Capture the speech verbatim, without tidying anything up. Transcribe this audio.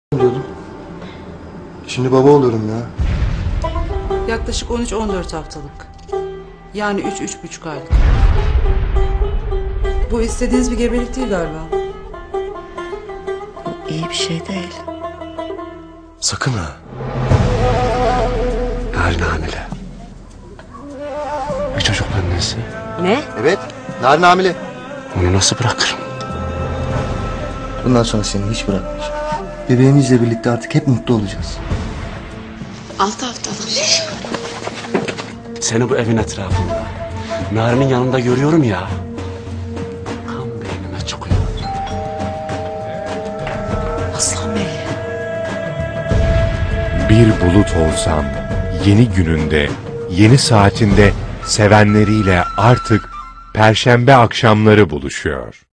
diyordum. Şimdi baba oluyorum ya. Yaklaşık on üç on dört haftalık. Yani üç üç buçuk aylık. Bu istediğiniz bir gebelik değil galiba. İyi bir şey değil. Sakın ha. Narin hamile. Bir çocuk annesi. Ne? Evet. Narin hamile. Onu nasıl bırakırım? Bundan sonra seni hiç bırakmayacağım. Bebeğimizle birlikte artık hep mutlu olacağız. Altı haftalık. Seni bu evin etrafında, Narin'in yanında görüyorum ya. Kan beynime çıkıyor. Aslan Bey. Bir bulut olsam yeni gününde, yeni saatinde sevenleriyle artık Perşembe akşamları buluşuyor.